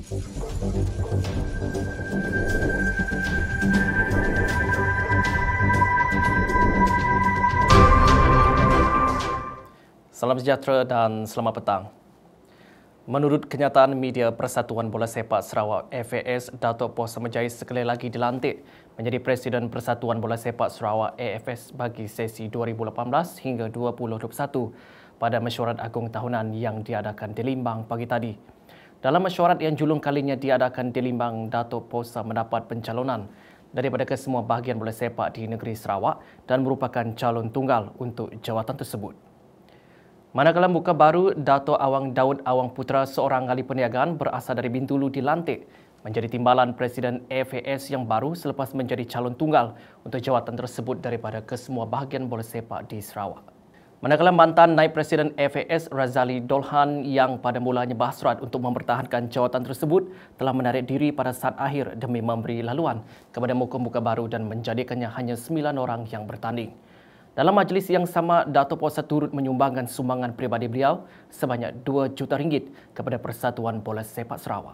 Salam sejahtera dan selamat petang. Menurut kenyataan media Persatuan Bola Sepak Sarawak FAS, Dato' Poh Samajai sekali lagi dilantik menjadi Presiden Persatuan Bola Sepak Sarawak AFS bagi sesi 2018 hingga 2021 pada mesyuarat agung tahunan yang diadakan di Limbang pagi tadi. Dalam mesyuarat yang julung kalinya diadakan di Limbang, Dato' Poh mendapat pencalonan daripada kesemua bahagian bola sepak di negeri Sarawak dan merupakan calon tunggal untuk jawatan tersebut. Manakala muka baru, Dato' Awang Daud Awang Putra, seorang ahli perniagaan berasal dari Bintulu, dilantik menjadi timbalan Presiden FAS yang baru selepas menjadi calon tunggal untuk jawatan tersebut daripada kesemua bahagian bola sepak di Sarawak. Manakala mantan Naib Presiden FAS Razali Dolhan yang pada mulanya berhasrat untuk mempertahankan jawatan tersebut telah menarik diri pada saat akhir demi memberi laluan kepada muka-muka baru dan menjadikannya hanya 9 orang yang bertanding. Dalam majlis yang sama, Dato' Poh turut menyumbangkan sumbangan peribadi beliau sebanyak RM2 juta kepada Persatuan Bola Sepak Sarawak.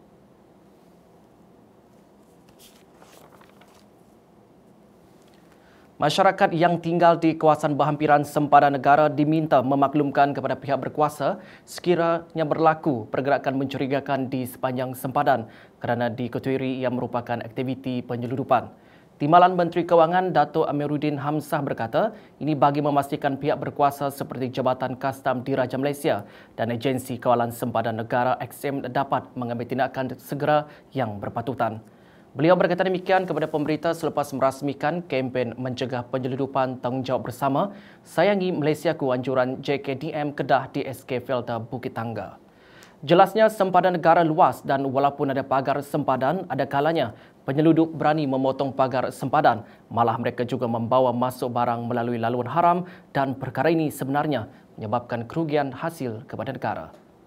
Masyarakat yang tinggal di kawasan berhampiran sempadan negara diminta memaklumkan kepada pihak berkuasa sekiranya berlaku pergerakan mencurigakan di sepanjang sempadan kerana diketahui ia merupakan aktiviti penyeludupan. Timbalan Menteri Kewangan Dato' Amiruddin Hamzah berkata, ini bagi memastikan pihak berkuasa seperti Jabatan Kastam Diraja Malaysia dan Agensi Kawalan Sempadan Negara XM dapat mengambil tindakan segera yang berpatutan. Beliau berkata demikian kepada pemberita selepas merasmikan kempen mencegah penyeludupan tanggungjawab bersama Sayangi Malaysiaku anjuran JKDM Kedah di SK Felda Bukit Tangga. Jelasnya sempadan negara luas dan walaupun ada pagar sempadan, ada kalanya penyeludup berani memotong pagar sempadan. Malah mereka juga membawa masuk barang melalui laluan haram dan perkara ini sebenarnya menyebabkan kerugian hasil kepada negara.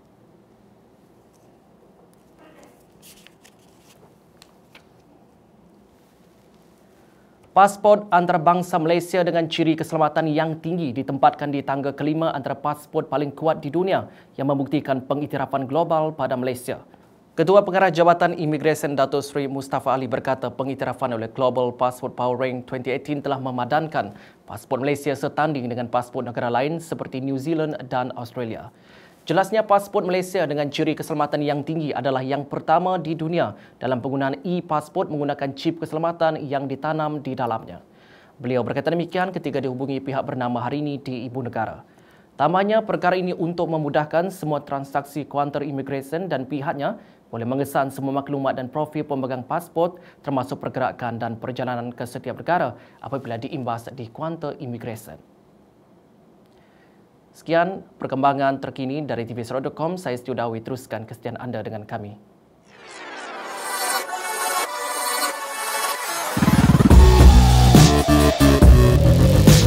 Pasport antarabangsa Malaysia dengan ciri keselamatan yang tinggi ditempatkan di tangga kelima antara pasport paling kuat di dunia yang membuktikan pengiktirafan global pada Malaysia. Ketua Pengarah Jabatan Imigresen Dato' Sri Mustafa Ali berkata pengiktirafan oleh Global Passport Power Rank 2018 telah memadankan pasport Malaysia setanding dengan pasport negara lain seperti New Zealand dan Australia. Jelasnya pasport Malaysia dengan ciri keselamatan yang tinggi adalah yang pertama di dunia dalam penggunaan e-pasport menggunakan chip keselamatan yang ditanam di dalamnya. Beliau berkata demikian ketika dihubungi pihak bernama hari ini di Ibu Negara. Tambahnya, perkara ini untuk memudahkan semua transaksi kuantar imigresen dan pihaknya boleh mengesan semua maklumat dan profil pemegang pasport termasuk pergerakan dan perjalanan ke setiap negara apabila diimbas di kuantar imigresen. Sekian perkembangan terkini dari tvsarawak.com. Saya Setiu Dawi, teruskan kesetiaan anda dengan kami.